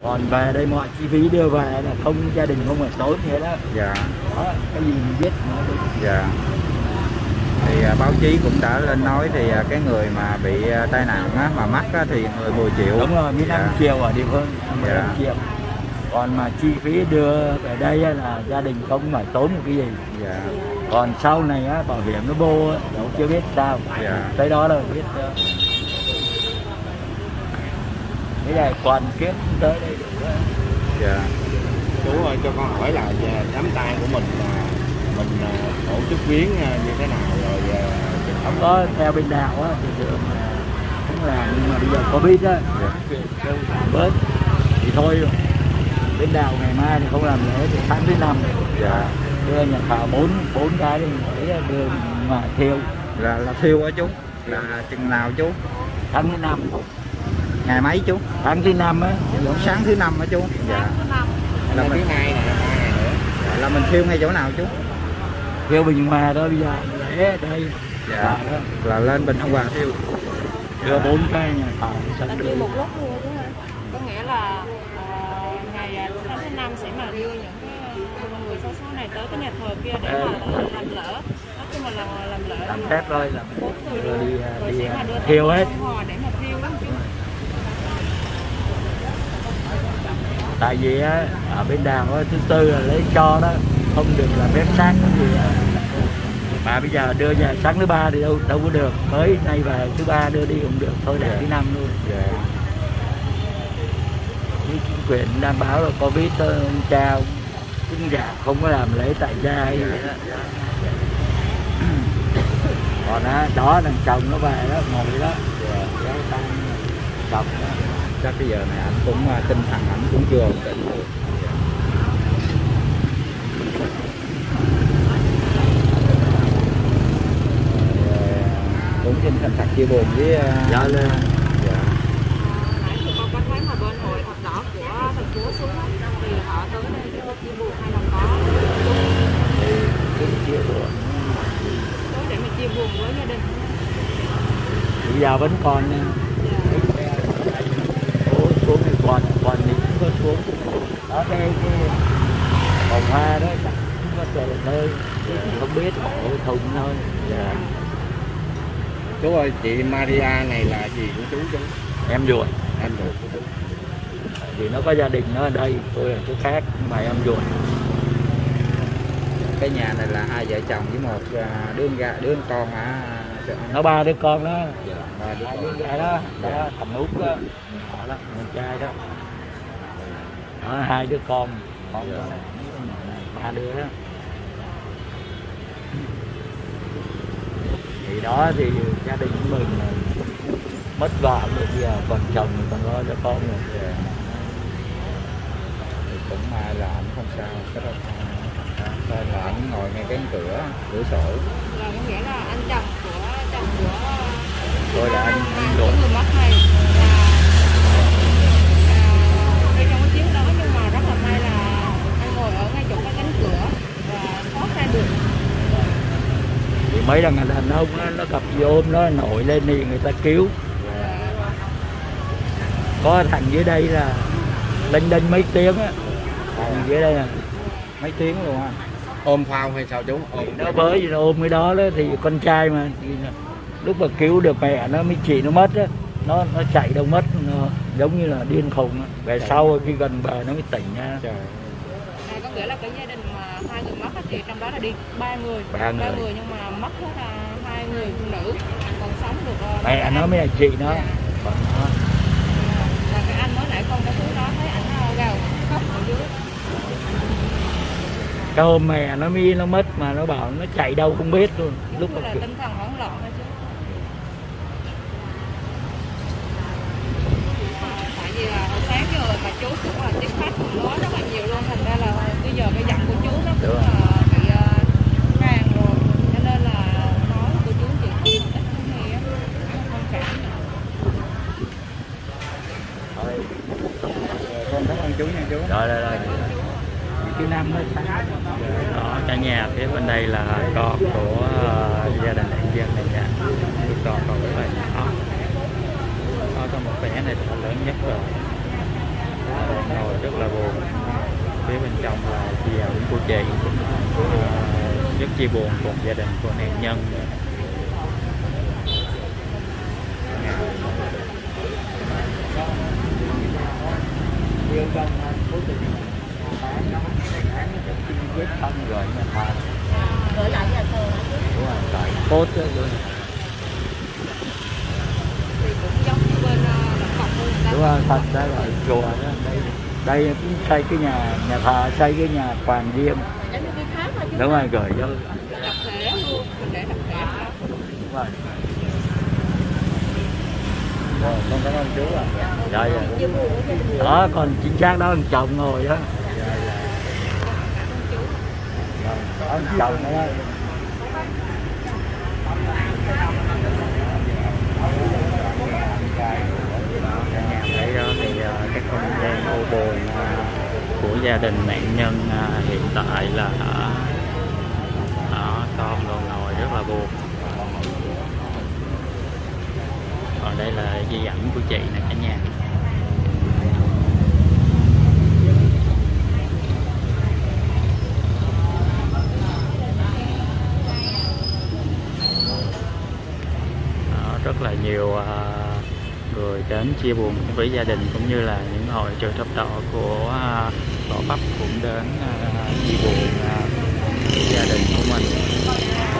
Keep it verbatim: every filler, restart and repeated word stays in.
Còn về đây mọi chi phí đưa về là không, gia đình không phải tốn thế đó. Dạ. Đó, cái gì mình biết nói đi. Dạ. Thì à, báo chí cũng đã lên nói thì à, cái người mà bị à, tai nạn á, mà mắc á, thì người mười triệu. Đúng rồi, mười lăm Dạ. triệu ở địa phương, mười lăm Dạ. triệu. Còn mà chi phí đưa về đây á, là gia đình không phải tốn một cái gì. Dạ. Còn sau này á, bảo hiểm nó vô á, đâu chưa biết sao. Dạ. Tới đó là biết. Uh, cái này còn kiếp tới đây được. Dạ. Chú ơi, cho con hỏi là về đám tang của mình là mình uh, tổ chức viếng uh, như thế nào rồi? Uh, Không có theo bên đạo á thì thường là cũng làm, nhưng mà bây giờ Covid á, Dạ. bớt thì thôi rồi. Bên đạo ngày mai thì không làm lễ thì tháng thứ năm. Dạ. Đưa nhà thờ bốn bốn cái đi để đưa ngoài thiêu. Là là thiêu á chú? Là chừng nào chú? Tháng thứ năm. Ngày mấy chú? Tháng thứ năm á. Giống sáng thứ năm á chú? Dạ. là mình thứ hai nè, ba ngày nữa. Dạ. Là mình thiêu ngay chỗ nào chú? Thiêu Bình Hòa đó, bây giờ lễ ở đây. Dạ. Là lên Bình Hòa thiêu. Đưa bốn cái nhà thờ. Ta đưa một lúc luôn chứ hả? Có nghĩa là uh, ngày tháng thứ năm sẽ mà đưa những cái uh, người số số này tới cái nhà thờ kia để mà làm lỡ. Nói chung là làm, làm lỡ. Làm phép thôi, làm rồi đi, rồi đi, sẽ đi mà đưa thiêu hết. để mà thiêu lắm chứ. Tại vì á, ở bên đảo á, thứ tư là lấy cho đó, không được làm phép sáng cái gì á. Mà bây giờ đưa về sáng thứ ba thì đâu đâu có được, mới nay về thứ ba đưa đi cũng được, thôi để Dạ. thứ năm luôn. Dạ. Chính quyền đang báo là Covid cha cũng dạ không có làm lễ tại gia hay gì đó. Còn á, đó thằng chồng nó về đó, ngồi đó, kéo tay chồng đó. Chắc cái giờ này anh cũng uh, tinh thần anh cũng chưa ổn định được. Cũng xin thành thật chia buồn với uh... Dạ lên. Dạ. Nãy tụi con có thấy mà bên hội Thập Đỏ của thành phố xuống thì họ tới đây để mà chia buồn hay là có Thì cũng chia buồn. tới để mà chia buồn với gia đình. Bây giờ vẫn còn nha. Xuống xuống thì còn còn thì cũng có xuống. Đó cái cái vòng hoa đó chắc cũng có chờ nơi, không biết hộ thùng thôi. Dạ. Chú ơi, chị Maria này là gì của chú chú? Em ruột. Em ruột của chú. Vì nó có gia đình nó ở đây, tôi ở chỗ khác, nhưng mà em ruột. Cái nhà này là hai vợ chồng với một uh, đứa gà đứa con hả? Nó ba đứa con đó. Dạ. Ba đứa Hai con. đứa gái đó, đó thằng Út đó, họ đó, con trai đó. Đó, hai đứa con, con Dạ. ba đứa đó. Thì đó thì gia đình của mình mất vợ rồi, bây giờ còn chồng còn lo cho con rồi. Dạ. Thì cũng may là anh không sao, cái đó nên là anh ngồi ngay cái cửa cửa sổ. Là có nghĩa là anh chồng của chồng của Tôi là anh của ruột. người mất này là đi trong cái chuyến đó, nhưng mà rất là may là anh ngồi ở ngay chỗ cái cánh cửa và thoát ra được. Thì mấy thằng đàn ông đó, nó gặp vô nó nổi lên thì người ta cứu. Có thằng dưới đây là lênh đênh mấy tiếng á, thằng dưới đây là Mấy tiếng luôn anh. Ôm phao hay sao chú? Ôm. nó bới gì nó ôm cái đó đó, thì con trai mà thì lúc mà cứu được mẹ nó mới chị nó mất á, nó nó chạy đâu mất, nó giống như là điên khùng á. Về sau khi gần bờ nó mới tỉnh nha. Trời. À, có nghĩa là cái gia đình mà hai người mất thì trong đó là đi ba người, Ba người. người nhưng mà mất hết là hai người phụ nữ, còn sống được uh, Mẹ nó mới là chị nó. Dạ. Còn nó Là cái anh mới nãy con cái thứ đó thấy anh uh, gào khóc ở dưới. cái hôm mẹ nó mới nó mất mà nó bảo nó chạy đâu không biết luôn. Lúc Lúc mà là tinh thần hỗn loạn thôi chứ. Tại vì là hồi sáng giờ mà chú cũng là tiếp khách cũng nói rất là nhiều luôn, thành ra là bây giờ cái giọng của chú nó cũng là bị uh, vàng rồi, cho nên là nói của chú chị không ít không nghe, không cảm. thôi. Con cảm ơn chú nha chú. Rồi rồi rồi. Thứ năm mới sáng. Đó, cả nhà phía bên đây là con của uh, gia đình nạn dân này nha. Đứa con còn rất là nhỏ. Có có một bé này là lớn nhất rồi. Bây giờ của chị à, rất chia buồn cùng gia đình của nạn nhân. vết thân rồi nhà thờ gửi lại nhà thờ đúng rồi, tại cốt đó luôn. thì cũng giống như bên uh, Đồng Cọc luôn Đúng rồi, thật ra là chùa đó, đây đây cũng xây cái nhà nhà thờ, xây cái nhà toàn riêng. giống như cái tháp thôi chứ Đúng rồi, gửi vô tập thể luôn, mình để tập thể đó. đúng rồi. Rồi, con cảm ơn chú ạ. Rồi, rồi. Đó, còn chính xác đó ông chồng ngồi đó. Rồi, ông chồng đó. Cả nhà thấy đó thì uh, cái không gian u buồn uh, của gia đình nạn nhân uh, hiện tại là uh, đó, con còn ngồi rất là buồn. Còn đây là di ảnh của chị nè cả nhà. Đó, rất là nhiều uh, người đến chia buồn với gia đình, cũng như là những hội chợ thập đỏ của uh, Gò Vấp cũng đến uh, chia buồn uh, gia đình của mình.